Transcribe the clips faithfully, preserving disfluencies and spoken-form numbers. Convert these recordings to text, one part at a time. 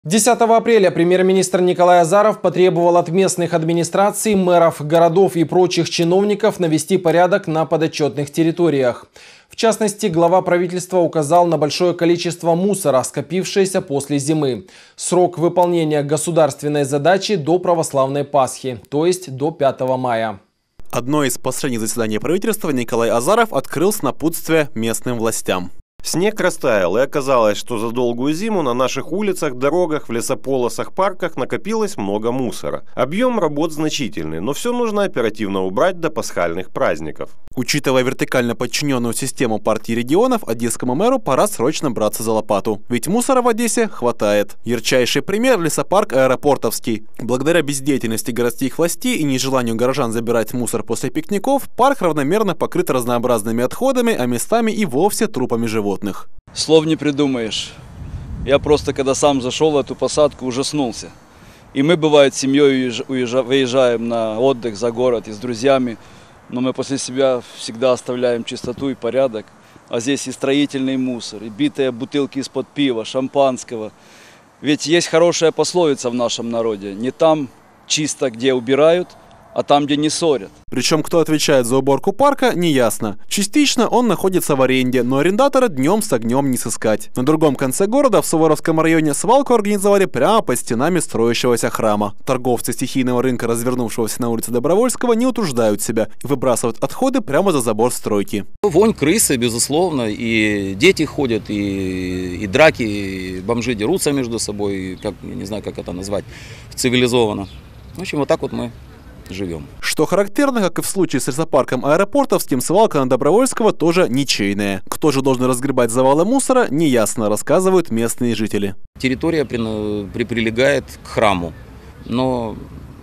десятого апреля премьер-министр Николай Азаров потребовал от местных администраций, мэров городов и прочих чиновников навести порядок на подотчетных территориях. В частности, глава правительства указал на большое количество мусора, скопившееся после зимы. Срок выполнения государственной задачи до православной Пасхи, то есть до пятого мая. Одно из последних заседаний правительства Николай Азаров открыл с напутствия местным властям. Снег растаял, и оказалось, что за долгую зиму на наших улицах, дорогах, в лесополосах, парках накопилось много мусора. Объем работ значительный, но все нужно оперативно убрать до пасхальных праздников. Учитывая вертикально подчиненную систему партии регионов, одесскому мэру пора срочно браться за лопату. Ведь мусора в Одессе хватает. Ярчайший пример – лесопарк Аэропортовский. Благодаря бездеятельности городских властей и нежеланию горожан забирать мусор после пикников, парк равномерно покрыт разнообразными отходами, а местами и вовсе трупами животных. Слов не придумаешь. Я просто, когда сам зашел в эту посадку, ужаснулся. И мы, бывает, с семьей уезжаем, выезжаем на отдых за город и с друзьями, но мы после себя всегда оставляем чистоту и порядок. А здесь и строительный мусор, и битые бутылки из-под пива, шампанского. Ведь есть хорошая пословица в нашем народе: не там чисто, где убирают, а там, где не ссорят. Причем, кто отвечает за уборку парка, неясно. Частично он находится в аренде, но арендатора днем с огнем не сыскать. На другом конце города, в Суворовском районе, свалку организовали прямо под стенами строящегося храма. Торговцы стихийного рынка, развернувшегося на улице Добровольского, не утруждают себя и выбрасывают отходы прямо за забор стройки. Вонь крысы, безусловно, и дети ходят, и, и драки, и бомжи дерутся между собой, как, я не знаю, как это назвать, цивилизованно. В общем, вот так вот мы живем. Что характерно, как и в случае с лесопарком Аэропортовским, свалка на Добровольского тоже ничейная. Кто же должен разгребать завалы мусора, неясно, рассказывают местные жители. Территория при, при, прилегает к храму, но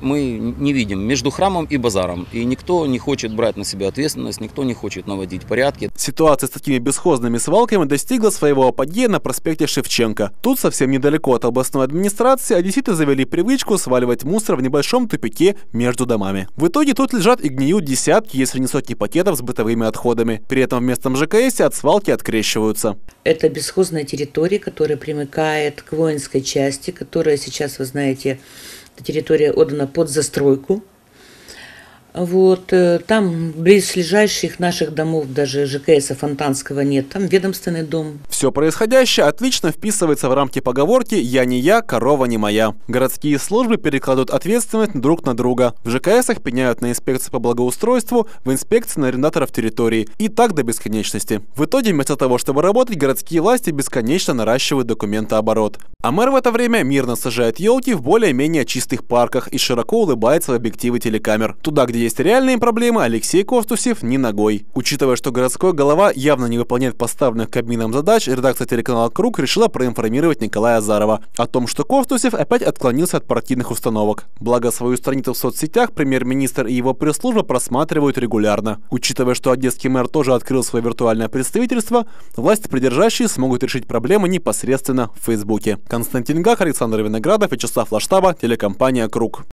мы не видим между храмом и базаром. И никто не хочет брать на себя ответственность, никто не хочет наводить порядки. Ситуация с такими бесхозными свалками достигла своего апогея на проспекте Шевченко. Тут, совсем недалеко от областной администрации, одесситы завели привычку сваливать мусор в небольшом тупике между домами. В итоге тут лежат и гниют десятки, если не сотни пакетов с бытовыми отходами. При этом в местном ЖКСе от свалки открещиваются. Это бесхозная территория, которая примыкает к воинской части, которая сейчас, вы знаете, территория отдана под застройку. Вот, там близлежащих наших домов, даже ЖКСа Фонтанского нет, там ведомственный дом. Все происходящее отлично вписывается в рамки поговорки «Я не я, корова не моя». Городские службы перекладывают ответственность друг на друга. В ЖКСах пеняют на инспекцию по благоустройству, в инспекции на арендаторов территории. И так до бесконечности. В итоге, вместо того, чтобы работать, городские власти бесконечно наращивают документооборот. А мэр в это время мирно сажает елки в более-менее чистых парках и широко улыбается в объективы телекамер. Туда, где есть реальные проблемы, Алексей Костусев ни ногой. Учитывая, что городской голова явно не выполняет поставленных Кабмином задач, редакция телеканала «Круг» решила проинформировать Николая Азарова о том, что Костусев опять отклонился от партийных установок. Благо, свою страницу в соцсетях премьер-министр и его пресс-служба просматривают регулярно. Учитывая, что одесский мэр тоже открыл свое виртуальное представительство, власти придержащие смогут решить проблемы непосредственно в Фейсбуке. Константин Гах, Александр Виноградов, Вячеслав Лаштаба, телекомпания «Круг».